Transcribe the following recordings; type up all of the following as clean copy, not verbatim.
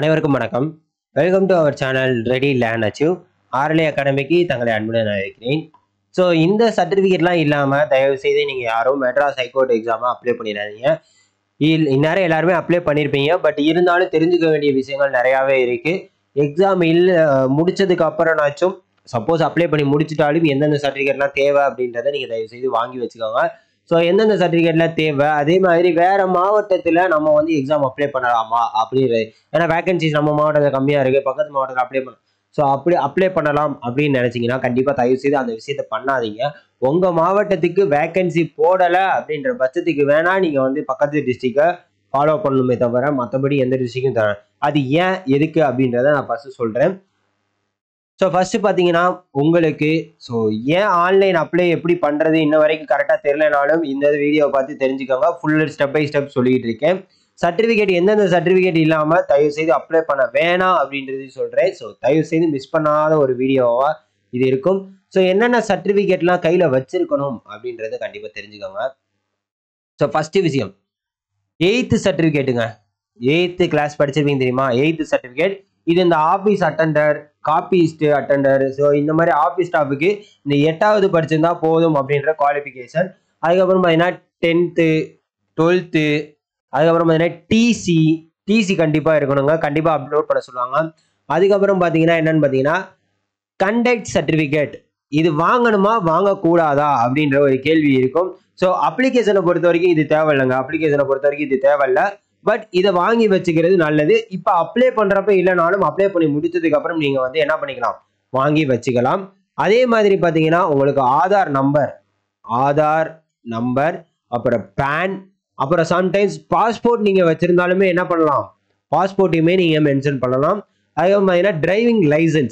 அனைவருக்கும் வணக்கம். Welcome to our channel ready learn achieve. RLA அகாடமிக்கு தங்களை அன்புடன் அழைக்கிறேன். ஸோ இந்த சர்டிஃபிகேட்லாம் இல்லாமல் தயவு செய்து நீங்கள் யாரும் மெட்ராஸ் ஹைகோர்ட் எக்ஸாமை அப்ளை பண்ணிடாதீங்க. இந்நேரம் எல்லாருமே அப்ளை பண்ணியிருப்பீங்க. பட் இருந்தாலும் தெரிஞ்சுக்க வேண்டிய விஷயங்கள் நிறையாவே இருக்குது. எக்ஸாம் முடிச்சதுக்கு அப்புறம்னாச்சும் சப்போஸ் அப்ளை பண்ணி முடிச்சிட்டாலும் எந்தெந்த சர்டிஃபிகேட்லாம் தேவை அப்படின்றத நீங்கள் தயவு செய்து வாங்கி வச்சுக்கோங்க. ஸோ எந்தெந்த சர்டிஃபிகேட்லாம் தேவை, அதே மாதிரி வேறு மாவட்டத்தில் நம்ம வந்து எக்ஸாம் அப்ளை பண்ணலாமா அப்படின்றது. ஏன்னா வேகன்சிஸ் நம்ம மாவட்டத்தில் கம்மியாக இருக்குது, பக்கத்து மாவட்டத்தில் அப்ளை பண்ண. ஸோ அப்படி அப்ளை பண்ணலாம் அப்படின்னு நினச்சிங்கன்னா கண்டிப்பாக தயவு செய்து அந்த விஷயத்தை பண்ணாதீங்க. உங்கள் மாவட்டத்துக்கு வேகன்சி போடலை அப்படின்ற பட்சத்துக்கு வேணால் நீங்கள் வந்து பக்கத்து டிஸ்ட்ரிக்டை ஃபாலோ பண்ணணுமே தவிர மற்றபடி எந்த டிஸ்ட்ரிக்டும் தர. அது ஏன் எதுக்கு அப்படின்றத நான் ஃபஸ்ட்டு சொல்கிறேன். ஸோ ஃபஸ்ட்டு பார்த்தீங்கன்னா உங்களுக்கு ஏன் ஆன்லைன் அப்ளை எப்படி பண்ணுறது இன்ன வரைக்கும் கரெக்டாக தெரியலனாலும் இந்த வீடியோவை பார்த்து தெரிஞ்சுக்கோங்க. ஃபுல் ஸ்டெப் பை ஸ்டெப் சொல்லிட்டு இருக்கேன். சர்டிஃபிகேட் எந்தெந்த சர்டிஃபிகேட் இல்லாமல் தயவு செய்து அப்ளை பண்ண வேணாம் அப்படின்றது சொல்கிறேன். ஸோ தயவு செய்து மிஸ் பண்ணாத ஒரு வீடியோவாக இது இருக்கும். ஸோ என்னென்ன சர்டிஃபிகேட்லாம் கையில் வச்சிருக்கணும் அப்படின்றத கண்டிப்பாக தெரிஞ்சுக்கோங்க. ஸோ ஃபஸ்ட்டு விஷயம் 8th சர்டிஃபிகேட்டுங்க. 8th கிளாஸ் படிச்சிருப்பீங்க தெரியுமா? 8th சர்டிஃபிகேட் இது இந்த office attender, copyist attender, so இந்த மாதிரி ஆஃபீஸ் ஸ்டாஃபுக்கு இந்த 8வது படிச்சிருந்தா போதும் அப்படின்ற குவாலிஃபிகேஷன். அதுக்கப்புறம் பார்த்தீங்கன்னா 10th 12th, அதுக்கப்புறம் பார்த்தீங்கன்னா டிசி கண்டிப்பாக இருக்கணுங்க, கண்டிப்பாக அப்லோட் பண்ண சொல்லுவாங்க. அதுக்கப்புறம் பார்த்தீங்கன்னா என்னன்னு பார்த்தீங்கன்னா கண்டக்ட் சர்டிஃபிகேட் இது வாங்கணுமா வாங்கக்கூடாதா அப்படின்ற ஒரு கேள்வி இருக்கும். ஸோ அப்ளிகேஷனை பொறுத்த வரைக்கும் இது தேவையில்லைங்க. அப்ளிகேஷனை பொறுத்த வரைக்கும் இது தேவையில்லை. பட் இதை வாங்கி வச்சுக்கிறது நல்லது. இப்போ அப்ளை பண்ணுறப்ப இல்லைனாலும் அப்ளை பண்ணி முடிச்சதுக்கு அப்புறம் நீங்கள் வந்து என்ன பண்ணிக்கலாம், வாங்கி வச்சுக்கலாம். அதே மாதிரி பார்த்தீங்கன்னா உங்களுக்கு ஆதார் நம்பர் அப்புறம் பேன், அப்புறம் சம்டைம்ஸ் பாஸ்போர்ட் நீங்கள் வச்சுருந்தாலுமே என்ன பண்ணலாம், பாஸ்போர்ட்டையுமே நீங்கள் மென்ஷன் பண்ணலாம். அதுக்கப்புறம் பார்த்தீங்கன்னா டிரைவிங்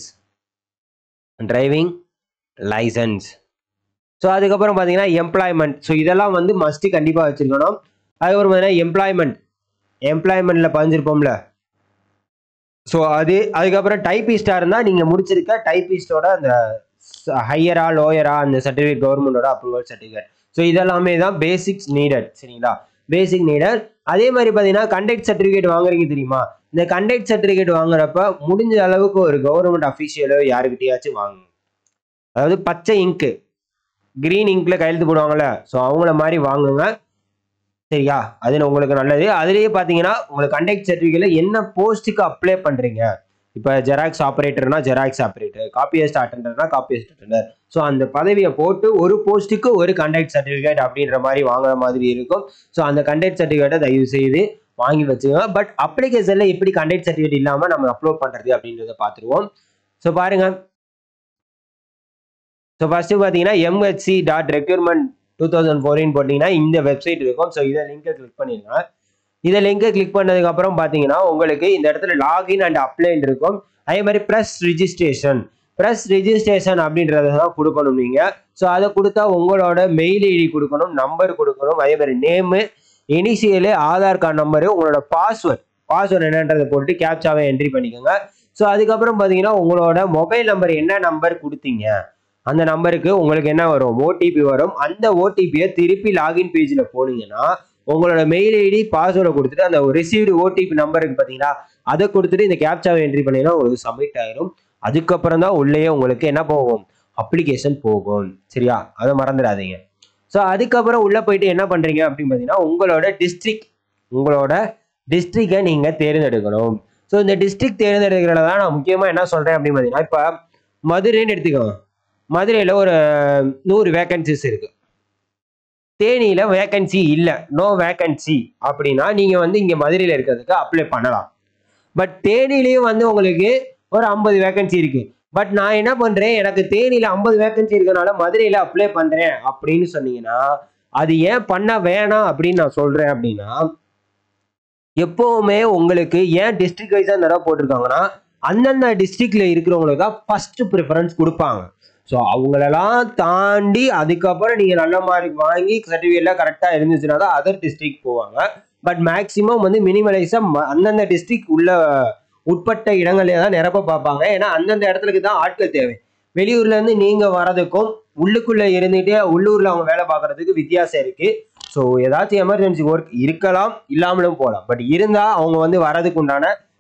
லைசன்ஸ். ஸோ அதுக்கப்புறம் பார்த்தீங்கன்னா எம்ப்ளாய்மெண்ட். ஸோ இதெல்லாம் வந்து மஸ்ட்டு கண்டிப்பாக வச்சுருக்கணும். அதுக்கப்புறம் பார்த்தீங்கன்னா எம்ப்ளாய்மெண்ட்டில் பதிஞ்சிருப்போம்ல, ஸோ அதுக்கப்புறம் டைப்பிஸ்டாக இருந்தால் நீங்கள் முடிச்சிருக்க டைப்பிஸ்டோட அந்த ஹையரா லோயரா அந்த சர்டிஃபிகேட் கவர்மெண்டோட அப்ரூவல் சர்டிஃபிகேட். ஸோ இதெல்லாமே தான் பேசிக்ஸ் நீடட். சரிங்களா, பேசிக் நீடட். அதே மாதிரி பார்த்தீங்கன்னா கண்டக்ட் சர்டிஃபிகேட் வாங்குறீங்க தெரியுமா? இந்த கண்டக்ட் சர்டிஃபிகேட் வாங்குறப்ப முடிஞ்ச அளவுக்கு ஒரு கவர்மெண்ட் அஃபீஷியலோ யாருக்கிட்டையாச்சும் வாங்குங்க. அதாவது பச்சை இங்கு கிரீன் இங்க்ல கையெழுத்து போடுவாங்கல்ல, ஸோ அவங்கள மாதிரி வாங்குங்க. சரியா, அது உங்களுக்கு நல்லது. அதுலேயே பார்த்தீங்கன்னா உங்களுக்கு கண்டக்ட் சர்டிஃபிகேட்ல என்ன போஸ்ட்டுக்கு அப்ளை பண்ணுறீங்க. இப்போ ஜெராக்ஸ் ஆப்ரேட்டர்னா ஜெராக்ஸ் ஆப்ரேட்டர், காப்பியஸ்ட் அட்டெண்டர்னா காப்பியஸ்ட் அட்டெண்டர். ஸோ அந்த பதவியை போட்டு ஒரு போஸ்ட்டுக்கு ஒரு கண்டக்ட் சர்டிஃபிகேட் அப்படின்ற மாதிரி வாங்குற மாதிரி இருக்கும். ஸோ அந்த கண்டக்ட் சர்டிஃபிகேட்டை தயவு செய்து வாங்கி வச்சுக்கோங்க. பட் அப்ளிகேஷனில் எப்படி கண்டக்ட் சர்டிஃபிகேட் இல்லாமல் நம்ம அப்லோட் பண்ணுறது அப்படின்றத பார்த்துருவோம். ஸோ பாருங்க. ஸோ ஃபர்ஸ்ட் பார்த்தீங்கன்னா mhc.recruitment 2014 போட்டிங்கன்னா இந்த வெப்சைட் இருக்கும். ஸோ இதை லிங்கை கிளிக் பண்ணிடுங்க. இதை லிங்கை கிளிக் பண்ணதுக்கப்புறம் பார்த்தீங்கன்னா உங்களுக்கு இந்த இடத்துல லாகின் அண்ட் அப்ளைன் இருக்கும். அதே மாதிரி ப்ரெஸ் ரிஜிஸ்ட்ரேஷன் அப்படின்றத தான் கொடுக்கணும் நீங்கள். ஸோ அதை கொடுத்தா உங்களோட மெயில் ஐடி கொடுக்கணும், நம்பர் கொடுக்கணும், அதே மாதிரி name, initial, Aadhaar card number, உங்களோட பாஸ்வேர்டு என்னன்றதை போட்டு கேப்சாவை என்ட்ரி பண்ணிக்கோங்க. ஸோ அதுக்கப்புறம் பார்த்தீங்கன்னா உங்களோட மொபைல் நம்பர் என்ன நம்பர் கொடுத்தீங்க அந்த நம்பருக்கு உங்களுக்கு என்ன வரும், ஓடிபி வரும். அந்த ஓடிபியை திருப்பி லாகின் பேஜில் போனீங்கன்னா உங்களோட மெயில் ஐடி பாஸ்வேர்டை கொடுத்துட்டு அந்த ரிசீவ்டு ஓடிபி நம்பருக்கு பார்த்தீங்கன்னா அதை கொடுத்துட்டு இந்த கேப்சாவை என்ட்ரி பண்ணீங்கன்னா உங்களுக்கு சப்மிட் ஆயிரும். அதுக்கப்புறம் தான் உள்ளேயே உங்களுக்கு என்ன போகும், அப்ளிகேஷன் போகும். சரியா, அதை மறந்துடாதீங்க. ஸோ அதுக்கப்புறம் உள்ளே போயிட்டு என்ன பண்ணுறீங்க அப்படின்னு பார்த்தீங்கன்னா உங்களோட டிஸ்ட்ரிக்டை நீங்கள் தேர்ந்தெடுக்கணும். ஸோ இந்த டிஸ்ட்ரிக்ட் தேர்ந்தெடுக்கிறத தான் நான் முக்கியமாக என்ன சொல்கிறேன் அப்படின்னு பார்த்தீங்கன்னா, இப்போ மதுரைன்னு எடுத்துக்கோங்க. மதுரையில் ஒரு 100 வேகன்சிஸ் இருக்கு. தேனியில் வேகன்சி இல்லை, நோ வேகன்சி அப்படின்னா நீங்கள் வந்து இங்கே மதுரையில் இருக்கிறதுக்கு அப்ளை பண்ணலாம். பட் தேனிலையும் வந்து உங்களுக்கு ஒரு 50 வேகன்சி இருக்கு. பட் நான் என்ன பண்ணுறேன், எனக்கு தேனியில் 50 வேகன்சி இருக்கனால மதுரையில் அப்ளை பண்ணுறேன் அப்படின்னு சொன்னீங்கன்னா அது ஏன் பண்ண வேணாம் அப்படின்னு நான் சொல்கிறேன் அப்படின்னா, எப்போவுமே உங்களுக்கு ஏன் டிஸ்ட்ரிக்ட் வைஸாக இந்த போட்டிருக்காங்கன்னா அந்தந்த டிஸ்ட்ரிக்டில் இருக்கிறவங்களுக்கு தான் ஃபர்ஸ்ட் ப்ரிஃபரன்ஸ் கொடுப்பாங்க. ஸோ அவங்களெல்லாம் தாண்டி அதுக்கப்புறம் நீங்கள் நல்ல மார்க் வாங்கி சர்டிஃபிகேட்லாம் கரெக்டாக இருந்துச்சுன்னா தான் அதர் டிஸ்ட்ரிக்ட் போவாங்க. பட் மேக்ஸிமம் வந்து மினிமலைஸாக அந்தந்த டிஸ்ட்ரிக்ட் உட்பட்ட இடங்களே தான் நிரப்ப பார்ப்பாங்க. ஏன்னா அந்தந்த இடத்துக்கு தான் ஆட்கள் தேவை. வெளியூர்லேருந்து நீங்கள் வரதுக்கும் உள்ளுக்குள்ளே இருந்துகிட்டே உள்ளூரில் அவங்க வேலை பார்க்குறதுக்கு வித்தியாசம் இருக்குது. ஸோ ஏதாச்சும் எமர்ஜென்சி ஒர்க் இருக்கலாம், இல்லாமலும் போகலாம். பட் இருந்தால் அவங்க வந்து வரதுக்கு உண்டான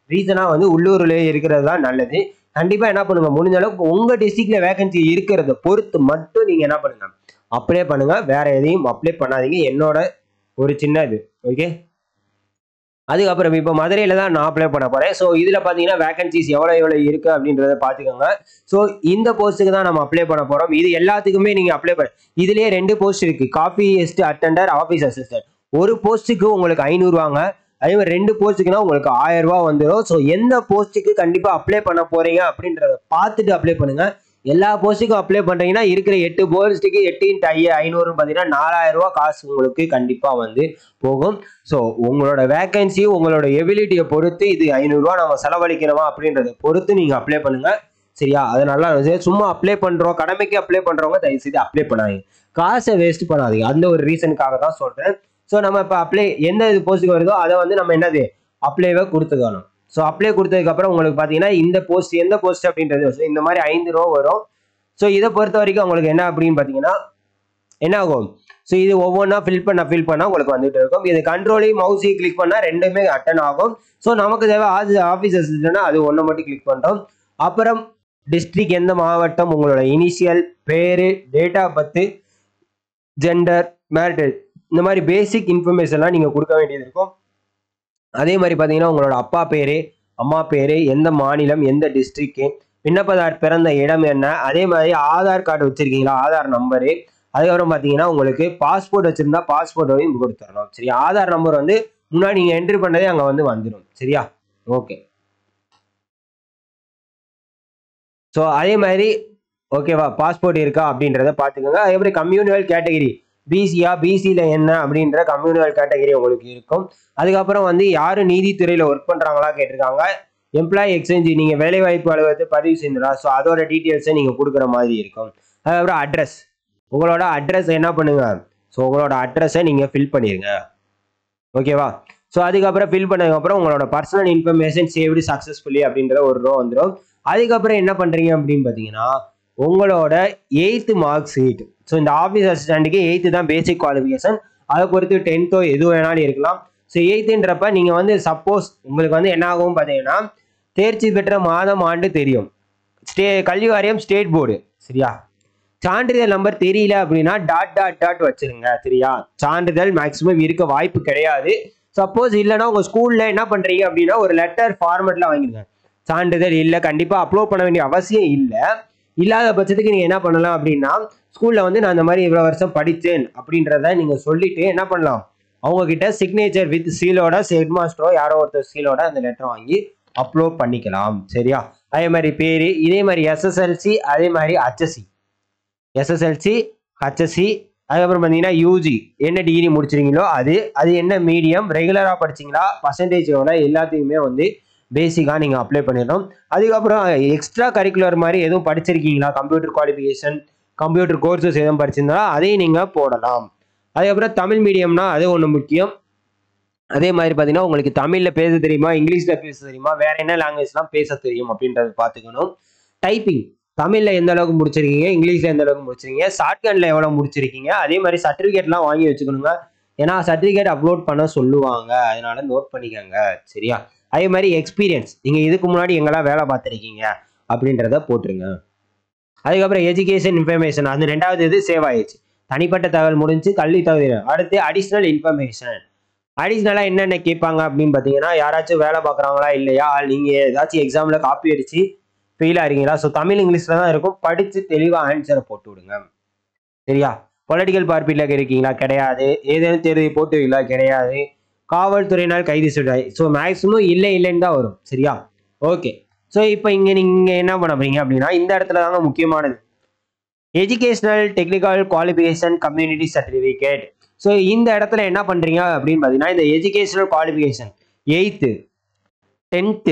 ரீசனா வந்து உள்ளூர்லயே இருக்கிறது தான் நல்லது. கண்டிப்பா என்ன பண்ணுங்க, முடிஞ்ச அளவுக்கு உங்க டிஸ்ட்ரிக்ட்ல வேகன்சி இருக்கிறத பொறுத்து மட்டும் நீங்க என்ன பண்ணுங்க, அப்ளை பண்ணுங்க. வேற எதையும் அப்ளை பண்ணாதீங்க. என்னோட ஒரு சின்ன இது. ஓகே. அதுக்கப்புறம் இப்போ மதுரையில தான் நான் அப்ளை பண்ண போறேன். ஸோ இதுல பாத்தீங்கன்னா வேகன்சிஸ் எவ்வளவு இருக்கு அப்படின்றத பாத்துக்கோங்க. ஸோ இந்த போஸ்ட்டுக்கு தான் நம்ம அப்ளை பண்ண போறோம். இது எல்லாத்துக்குமே நீங்க அப்ளை பண்ண, இதுலயே 2 போஸ்ட் இருக்கு. Copyist attender, office assistant. ஒரு போஸ்ட்டுக்கு உங்களுக்கு 500 ரூபாங்க. அதே மாதிரி 2 போஸ்ட்டுக்குன்னா உங்களுக்கு 1000 ரூபாய் வந்துடும். ஸோ எந்த போஸ்ட்டுக்கு கண்டிப்பா அப்ளை பண்ண போறீங்க அப்படின்றத பார்த்துட்டு அப்ளை பண்ணுங்க. எல்லா போஸ்ட்டுக்கும் அப்ளை பண்றீங்கன்னா இருக்கிற 8 போஸ்ட்டுக்கு 8 × 500 பார்த்தீங்கன்னா 4000 ரூபாய் காசு உங்களுக்கு கண்டிப்பா வந்து போகும். ஸோ உங்களோட வேகன்சி உங்களோட எபிலிட்டியை பொறுத்து இது 500 ரூபாய் நம்ம செலவழிக்கணுமா அப்படின்றத பொறுத்து நீங்க அப்ளை பண்ணுங்க. சரியா? அது நல்லா சும்மா அப்ளை பண்றோம், கடமைக்கு அப்ளை பண்றவங்க தயவு செய்து அப்ளை பண்ணாதீங்க. காசை வேஸ்ட் பண்ணாதீங்க. அந்த ஒரு ரீசனுக்காக தான் சொல்றேன். ஸோ நம்ம இப்போ அப்ளை எந்த இது போஸ்ட்டுக்கு வருதோ அதை வந்து நம்ம என்னது அப்ளைவை கொடுத்துக்கணும். ஸோ அப்ளை கொடுத்ததுக்கு அப்புறம் உங்களுக்கு பார்த்தீங்கன்னா இந்த போஸ்ட் எந்த போஸ்ட் அப்படின்றது இந்த மாதிரி 5 ரூபா வரும். ஸோ இதை பொறுத்த வரைக்கும் உங்களுக்கு என்ன அப்படின்னு பார்த்தீங்கன்னா என்ன ஆகும், ஸோ இது ஒவ்வொன்றா ஃபில் பண்ண உங்களுக்கு வந்துட்டு இருக்கும். இது கண்ட்ரோலையும் மவுஸையும் கிளிக் பண்ணால் ரெண்டுமே அட்டன் ஆகும். ஸோ நமக்கு தேவை ஆஃபீஸ் அசிஸ்டன்ட்னா அது ஒன்று மட்டும் கிளிக் பண்ணுறோம். அப்புறம் டிஸ்ட்ரிக்ட் எந்த மாவட்டம், உங்களோட இனிஷியல், பேரு, date of birth, gender, marital, இந்த மாதிரி பேசிக் இன்ஃபர்மேஷன்லாம் நீங்கள் கொடுக்க வேண்டியது இருக்கும். அதே மாதிரி பார்த்தீங்கன்னா உங்களோட அப்பா பேரு, அம்மா பேரு, எந்த மாநிலம், எந்த டிஸ்ட்ரிக்ட், விண்ணப்பதார் பிறந்த இடம் என்ன, அதே மாதிரி ஆதார் கார்டு வச்சிருக்கீங்களா, ஆதார் நம்பரு, அதுக்கப்புறம் பார்த்தீங்கன்னா உங்களுக்கு பாஸ்போர்ட் வச்சிருந்தா பாஸ்போர்ட்டையும் கொடுத்துடணும். சரியா? ஆதார் நம்பர் வந்து முன்னாடி நீங்கள் என்ட்ரி பண்ணதே அங்கே வந்து வந்துடும். சரியா? ஓகே. ஸோ அதே மாதிரி ஓகேவா, பாஸ்போர்ட் இருக்கா அப்படின்றத பார்த்துக்கோங்க. அதே மாதிரி கம்யூனியல் கேட்டகிரி, பிசியா, பிசியில் என்ன அப்படின்ற கம்யூனியல் கேட்டகிரி உங்களுக்கு இருக்கும். அதுக்கப்புறம் வந்து யார் நீதித்துறையில் ஒர்க் பண்ணுறாங்களா கேட்டிருக்காங்க. எம்ப்ளாயி எக்ஸ்சேஞ்ச், நீங்கள் வேலைவாய்ப்பு அலுவலகத்தை பதிவு செய்யணும்னா, ஸோ அதோட டீட்டெயில்ஸை நீங்கள் கொடுக்குற மாதிரி இருக்கும். அதுக்கப்புறம் அட்ரஸ், உங்களோட அட்ரஸ் என்ன பண்ணுங்க, ஸோ உங்களோட அட்ரஸை நீங்கள் ஃபில் பண்ணிடுங்க. ஓகேவா? ஸோ அதுக்கப்புறம் ஃபில் பண்ணதுக்கப்புறம் உங்களோட பர்சனல் இன்ஃபர்மேஷன் சேவ்டு சக்ஸஸ்ஃபுல்லி அப்படின்ற ஒரு ரோ வந்துடும். அதுக்கப்புறம் என்ன பண்ணுறீங்க அப்படின்னு பார்த்தீங்கன்னா உங்களோட 8th மார்க் ஷீட். ஸோ இந்த ஆஃபீஸ் அசிஸ்டண்ட்டுக்கு 8th தான் பேசிக் குவாலிஃபிகேஷன். அதை பொறுத்து 10th எது வேணாலும் இருக்கலாம். ஸோ 8th நீங்கள் வந்து சப்போஸ் உங்களுக்கு வந்து என்ன ஆகும் பார்த்தீங்கன்னா தேர்ச்சி பெற்ற மாதம் ஆண்டு தெரியும், கல்வி வாரியம், ஸ்டேட் போர்டு. சரியா? சான்றிதழ் நம்பர் தெரியல அப்படின்னா டாட் வச்சிருங்க. சரியா? சான்றிதழ் மேக்சிமம் இருக்க வாய்ப்பு கிடையாது. சப்போஸ் இல்லைன்னா உங்கள் ஸ்கூலில் என்ன பண்ணுறீங்க அப்படின்னா ஒரு லெட்டர் ஃபார்மேட்டில் வாங்கிடுங்க. சான்றிதழ் இல்லை, கண்டிப்பாக அப்லோட் பண்ண வேண்டிய அவசியம் இல்லை. இல்லாத பட்சத்துக்கு நீங்கள் என்ன பண்ணலாம் அப்படின்னா ஸ்கூலில் வந்து நான் இந்த மாதிரி இவ்வளோ வருஷம் படித்தேன் அப்படின்றத நீங்கள் சொல்லிட்டு என்ன பண்ணலாம், அவங்கக்கிட்ட சிக்னேச்சர் வித் சீலோட, ஹெட் மாஸ்டரோ யாரோ ஒருத்தர் சீலோட அந்த லெட்டர் வாங்கி அப்லோட் பண்ணிக்கலாம். சரியா? அதே மாதிரி பேர், இதே மாதிரி எஸ்எஸ்எல்சி, அதே மாதிரி ஹெச்எஸ்சி, எஸ்எஸ்எல்சி, ஹெச்எஸ்சி, அதுக்கப்புறம் பார்த்தீங்கன்னா யூஜி என்ன டிகிரி முடிச்சிருக்கீங்களோ அது என்ன மீடியம், ரெகுலராக படிச்சிங்களா, பர்சன்டேஜோட எல்லாத்தையுமே வந்து பேசிக்காக நீங்கள் அப்ளை பண்ணிடணும். அதுக்கப்புறம் எக்ஸ்ட்ரா கரிக்குலர் மாதிரி எதுவும் படிச்சிருக்கீங்களா, கம்ப்யூட்டர் குவாலிஃபிகேஷன், கம்ப்யூட்டர் கோர்சஸ் எதுவும் படிச்சிருந்தா அதையும் நீங்கள் போடலாம். அதுக்கப்புறம் தமிழ் மீடியம்னா அது ஒன்று முக்கியம். அதே மாதிரி பார்த்தீங்கன்னா உங்களுக்கு தமிழில் பேச தெரியுமா, இங்கிலீஷில் பேச தெரியுமா, வேற என்ன லாங்குவேஜ்லாம் பேச தெரியும் அப்படின்றத பார்த்துக்கணும். டைப்பிங், தமிழில் எந்த அளவுக்கு முடிச்சிருக்கீங்க, இங்கிலீஷில் எந்த அளவுக்கு முடிச்சிருக்கீங்க, ஷார்ட்கட்டில் எவ்வளோ முடிச்சிருக்கீங்க, அதே மாதிரி சர்டிஃபிகேட்லாம் வாங்கி வச்சுக்கணுங்க. ஏன்னா சர்டிஃபிகேட் அப்லோட் பண்ண சொல்லுவாங்க, அதனால நோட் பண்ணிக்கோங்க. சரியா? அதே மாதிரி எக்ஸ்பீரியன்ஸ், நீங்கள் இதுக்கு முன்னாடி எங்கெல்லாம் வேலை பார்த்துருக்கீங்க அப்படின்றத போட்டுருங்க. அதுக்கப்புறம் எஜுகேஷன் இன்ஃபர்மேஷன், அது 2வது இது சேவ் ஆயிடுச்சு. தனிப்பட்ட தகவல் முடிஞ்சு, கல்வி தகுதி. அடுத்து அடிஷ்னல் இன்ஃபர்மேஷன். அடிஷ்னலாக என்னென்ன கேட்பாங்க அப்படின்னு பார்த்தீங்கன்னா யாராச்சும் வேலை பார்க்குறாங்களா இல்லையா, நீங்கள் ஏதாச்சும் எக்ஸாமில் காப்பி அடிச்சு ஃபெயில் ஆகிறீங்களா. ஸோ தமிழ் இங்கிலீஷில் தான் இருக்கும், படித்து தெளிவாக ஆன்சரை போட்டு விடுங்க. சரியா? பொலிட்டிக்கல் பார்ட்டியில் இருக்கீங்களா, கிடையாது. ஏதேனும் தேர்தல் போட்டுவீங்களா, கிடையாது. காவல்துறையினால் கைது செய்தாய், ஸோ மேக்ஸிமம் இல்லைன்னு தான் வரும். சரியா? ஓகே. ஸோ இப்போ இங்கே நீங்கள் என்ன பண்ண போறீங்க அப்படின்னா இந்த இடத்துல தாங்க முக்கியமானது, educational technical qualification community certificate. So இந்த இடத்துல என்ன பண்ணுறீங்க அப்படின்னு பார்த்தீங்கன்னா இந்த educational qualification 8th, 10th,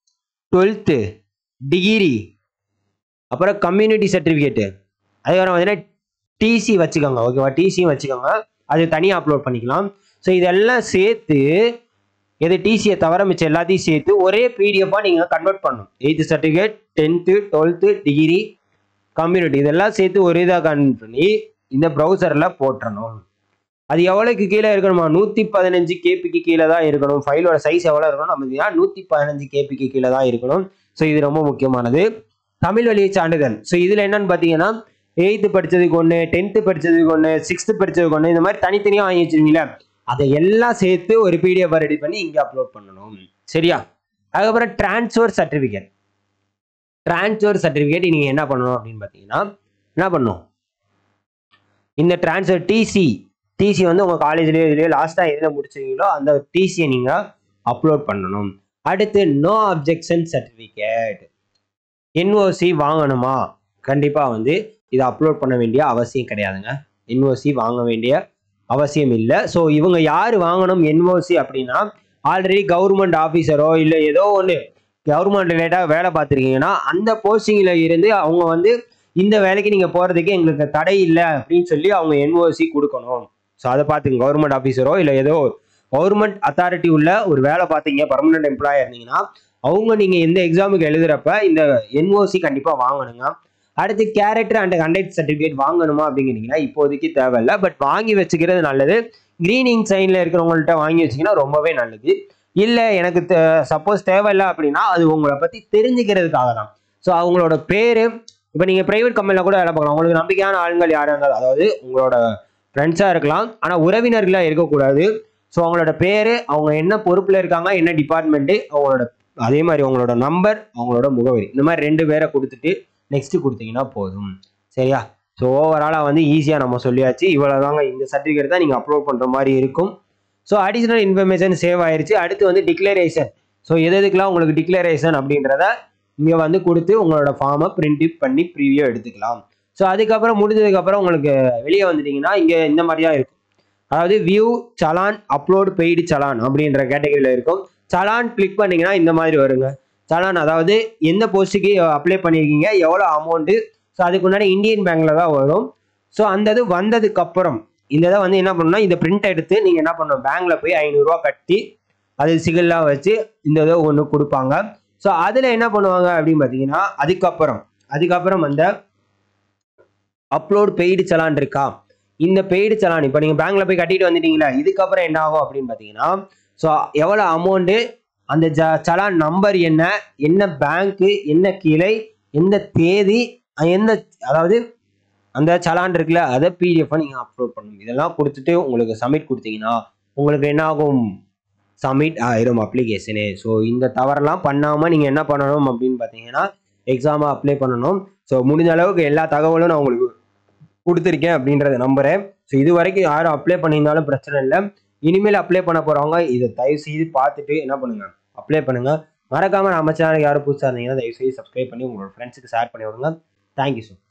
12th, degree, அப்புறம் கம்யூனிட்டி சர்டிஃபிகேட்டு, அதுக்கப்புறம் பார்த்தீங்கன்னா டிசி வச்சுக்கோங்க. ஓகேவா? டிசியும் வச்சுக்கோங்க, அது தனியாக அப்லோட் பண்ணிக்கலாம். ஸோ இதெல்லாம் சேர்த்து எது டிசியை தவிர மிச்சம் எல்லாத்தையும் சேர்த்து ஒரே பிடிஎஃபாக நீங்கள் கன்வெர்ட் பண்ணணும். 8th certificate, 10th, 12th, degree, community இதெல்லாம் சேர்த்து ஒரே இதாக கன்வெர்ட் பண்ணி இந்த ப்ரௌசரில் போட்டுறணும். அது எவ்வளோக்கு கீழே இருக்கணுமா? 115 கேபிக்கு கீழே தான் இருக்கணும். ஃபைலோட சைஸ் எவ்வளோ இருக்கணும் நம்ம 115 கேபிக்கு கீழே தான் இருக்கணும். ஸோ இது ரொம்ப முக்கியமானது. தமிழ் வழி சான்றிதழ். ஸோ இதில் என்னன்னு பார்த்தீங்கன்னா 8th படித்ததுக்கு ஒன்று, 10th படித்ததுக்கு ஒன்று, 6th படித்ததுக்கு ஒன்று, இந்த மாதிரி தனித்தனியாக வாங்கி வச்சிருக்கீங்களா, அதை எல்லாம் சேர்த்து ஒரு பிடிஎஃப் ரெடி பண்ணி இங்கே அப்லோட் பண்ணணும். சரியா? அதுக்கப்புறம் டிரான்ஸ்ஃபர் சர்டிஃபிகேட். டிரான்ஸ்ஃபர் சர்டிஃபிகேட் நீங்கள் என்ன பண்ணணும் அப்படின்னு பார்த்தீங்கன்னா என்ன பண்ணணும், இந்த டிரான்ஸ்ஃபர் டிசி வந்து உங்கள் காலேஜ்லேயோ இதுலேயோ லாஸ்ட்டாக எதில் முடிச்சிருக்கீங்களோ அந்த டிசியை நீங்கள் அப்லோட் பண்ணணும். அடுத்து நோ அப்ஜெக்ஷன் சர்டிஃபிகேட். என்ஓசி வாங்கணுமா? கண்டிப்பாக வந்து இதை அப்லோட் பண்ண வேண்டிய அவசியம் கிடையாதுங்க. என்ஓசி வாங்க வேண்டிய அவசியம் இல்லை. ஸோ இவங்க யார் வாங்கணும் என்ஓசி அப்படின்னா, ஆல்ரெடி கவர்மெண்ட் ஆஃபீஸரோ இல்லை ஏதோ ஒன்று கவர்மெண்ட் ரிலேட்டாக வேலை பார்த்துருக்கீங்கன்னா அந்த போஸ்டிங்கில் இருந்து அவங்க வந்து இந்த வேலைக்கு நீங்கள் போகிறதுக்கு எங்களுக்கு தடை இல்லை அப்படின்னு சொல்லி அவங்க என்ஓசி கொடுக்கணும். ஸோ அதை பார்த்துங்க. கவர்மெண்ட் ஆஃபீஸரோ இல்லை ஏதோ கவர்மெண்ட் அத்தாரிட்டி உள்ள ஒரு வேலை பார்த்தீங்க, பர்மனெண்ட் எம்ப்ளாயர் இருந்தீங்கன்னா அவங்க நீங்கள் எந்த எக்ஸாமுக்கு எழுதுறப்ப இந்த என்ஓசி கண்டிப்பாக வாங்கணுங்க. அடுத்து கேரக்டர் அண்ட் கண்டக்ட் சர்டிஃபிகேட் வாங்கணுமா அப்படிங்கிறீங்கன்னா இப்போதைக்கு தேவையில்லை, பட் வாங்கி வச்சுக்கிறது நல்லது. கிரீனிங் சைனில் இருக்கிறவங்கள்ட்ட வாங்கி வச்சிங்கன்னா ரொம்பவே நல்லது. இல்லை எனக்கு சப்போஸ் தேவையில்லை அப்படின்னா அது உங்களை பற்றி தெரிஞ்சுக்கிறதுக்காக தான். ஸோ அவங்களோட பேர், இப்போ நீங்கள் ப்ரைவேட் கம்பெனியில் கூட வேலை பார்க்கலாம், உங்களுக்கு நம்பிக்கையான ஆளுங்கள் யாராக இருந்தாலும், அதாவது உங்களோட ஃப்ரெண்ட்ஸாக இருக்கலாம் ஆனால் உறவினர்களாக இருக்கக்கூடாது. ஸோ அவங்களோட பேர், அவங்க என்ன பொறுப்பில் இருக்காங்க, என்ன டிபார்ட்மெண்ட்டு, அவங்களோட அதே மாதிரி அவங்களோட நம்பர், அவங்களோட முகவரி, இந்த மாதிரி 2 பேரை கொடுத்துட்டு நெக்ஸ்ட் கொடுத்தீங்கன்னா போதும். சரியா? ஸோ ஓவராலாக வந்து ஈஸியாக நம்ம சொல்லியாச்சு. இவ்வளோ தாங்க, இந்த சர்டிஃபிகேட் தான் நீங்கள் அப்லோட் பண்ணுற மாதிரி இருக்கும். ஸோ அடிஷ்னல் இன்ஃபர்மேஷன் சேவ் ஆயிடுச்சு. அடுத்து வந்து டிக்ளரேஷன். ஸோ எதுக்கெல்லாம் உங்களுக்கு டிக்ளரேஷன் அப்படின்றத இங்கே வந்து கொடுத்து உங்களோட ஃபார்மை பிரிண்ட் பண்ணி ப்ரீவியூ எடுத்துக்கலாம். ஸோ அதுக்கப்புறம் முடிஞ்சதுக்கப்புறம் உங்களுக்கு வெளியே வந்துட்டீங்கன்னா இங்கே இந்த மாதிரியா இருக்கும். அதாவது view challan upload paid challan அப்படின்ற கேட்டகரியில் இருக்கும். சலான் கிளிக் பண்ணிங்கன்னா இந்த மாதிரி வருங்க. சலான் அதாவது எந்த போஸ்ட்டுக்கு அப்ளை பண்ணியிருக்கீங்க, எவ்வளோ அமௌண்ட்டு. ஸோ அதுக்கு முன்னாடி இந்தியன் பேங்க்கில் தான் வரும். ஸோ அந்த இது வந்ததுக்கப்புறம் இந்த இதை வந்து என்ன பண்ணணும்னா இந்த பிரிண்ட் எடுத்து நீங்கள் என்ன பண்ணணும், பேங்க்கில் போய் 500 ரூபா கட்டி அது சிகில்லாம் வச்சு இந்த இதை ஒன்று கொடுப்பாங்க. ஸோ அதில் என்ன பண்ணுவாங்க அப்படின்னு பார்த்தீங்கன்னா அதுக்கப்புறம் அந்த அப்லோட் பெய்டு சலான் இருக்கா, இந்த பெய்டு சலான் இப்போ நீங்கள் பேங்க்கில் போய் கட்டிட்டு வந்துட்டீங்களா, இதுக்கப்புறம் என்ன ஆகும் அப்படின்னு பார்த்தீங்கன்னா ஸோ எவ்வளோ அமௌண்ட்டு, அந்த சலான் நம்பர் என்ன பேங்க்கு, என்ன கிளை, எந்த தேதி, அதாவது அந்த சலான் இருக்குல்ல அதை பிடிஎஃப் நீங்கள் அப்லோட் பண்ணணும். இதெல்லாம் கொடுத்துட்டு உங்களுக்கு சப்மிட் கொடுத்தீங்கன்னா உங்களுக்கு என்ன ஆகும், சப்மிட் ஆயிரும் அப்ளிகேஷனு. ஸோ இந்த தவறெல்லாம் பண்ணாமல் நீங்கள் என்ன பண்ணணும் அப்படின்னு பார்த்தீங்கன்னா எக்ஸாமை அப்ளை பண்ணணும். ஸோ முடிஞ்ச அளவுக்கு எல்லா தகவலும் நான் உங்களுக்கு கொடுத்துருக்கேன் அப்படின்றத நம்புகிறேன். ஸோ இது வரைக்கும் யாரும் அப்ளை பண்ணியிருந்தாலும் பிரச்சனை இல்லை. இனிமேல் அப்ளை பண்ண போகிறவங்க இதை தயவு செய்து பார்த்துட்டு என்ன பண்ணுங்கள், அப்ளை பண்ணுங்கள். மறக்காமல் நம்ம சேனலுக்கு யாரும் புதுசாக இருந்தீங்கன்னா தயவு செய்து சப்ஸ்கிரைப் பண்ணி உங்களோட ஃப்ரெண்ட்ஸுக்கு ஷேர் பண்ணி விடுங்க. Thank you sir.